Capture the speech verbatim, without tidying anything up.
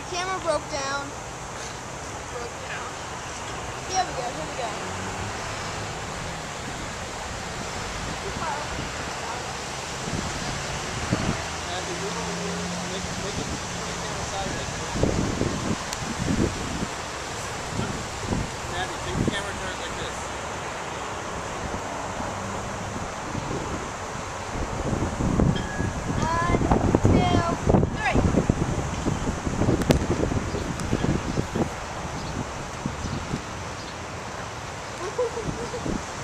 camera broke down. Broke down. Here we go, here we go. Matthew, move over here. Make, make it make the camera sideways. Matthew, take the camera turn like this. One, two, three.